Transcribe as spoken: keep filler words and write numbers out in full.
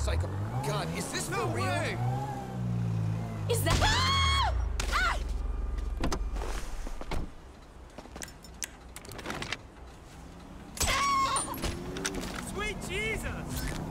psycho. God, is this No for real? way! Is that... Ah! Ah! Sweet Jesus!